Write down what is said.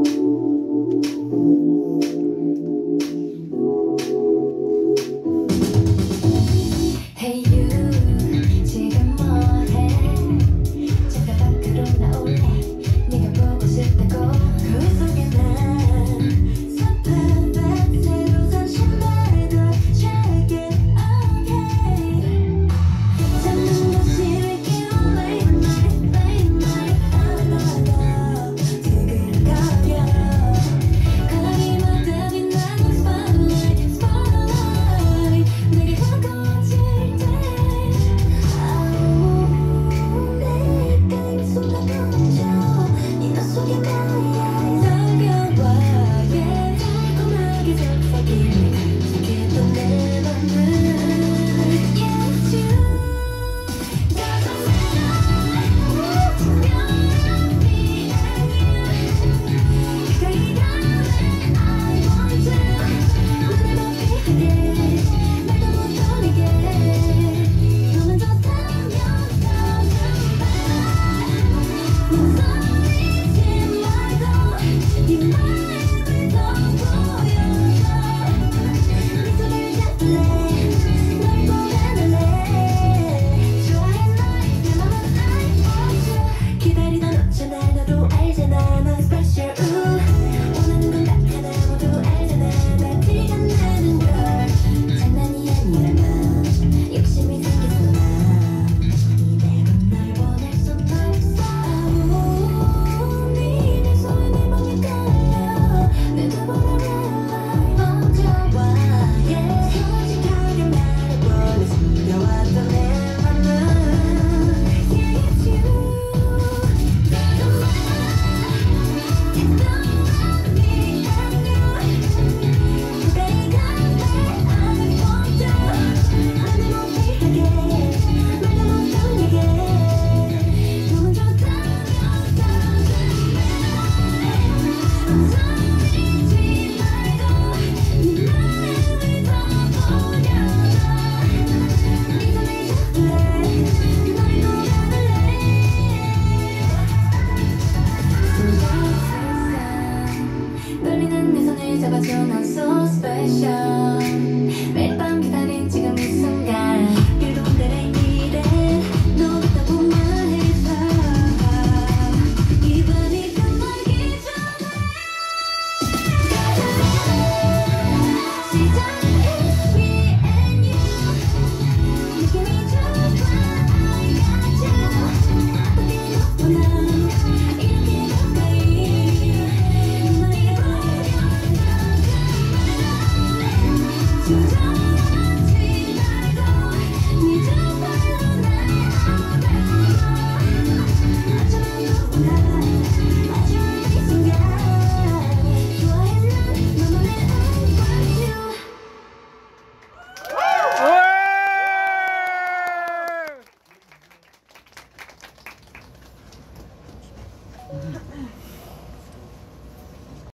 Hey you, 지금 뭐해? 잠깐 밖으로 나올래? 네가 보고 싶다고. 거울 속에 난 서툰 새로 산 신발도 check it, okay. 잠든 듯이 이렇게 late night 하나도 뒤를 가려. 거리마다 빛나는 spotlight 내게 가까워질 때 내가 이 순간 멈춰 네 속에 나의 당겨봐 달콤하게 속삭이는 간직했던 내 맘은 Yes you doesn't matter 특별한 me and you 가까이 가면 I want to 눈을 못 피하게 말도 못 돌리게 너만 좋다면 doesn't matter 눈 썰리지 말고 네 마음을 더 보여줘 네 손을 잡을래 널 보내달래 좋아해 널 내 맘은 I want you 기다리던 없잖아 너도 알잖아 넌 special 원하는 건 딱 하나 모두 알잖아 나 티가 나는 걸 장난이 아니라면 욕심이 생겼어 나 이대로 널 보낼 순 없어 네 손에 내 맘이 걸려 내가 보내달라 먼저 와 yeah 솔직하게 말해볼래 숨겨왔던 내 맘은 Yeah it's you doesn't matter 특별한 me and you 가까이 가면 I want to 눈을 못 피하게 말도 못 돌리게 너만 좋다면 doesn't matter 썰리지 말고 네 마음을 더 보여줘 네 손을 잡을래 널 보내달래 떨리는 내 손을 잡아줘 난 so special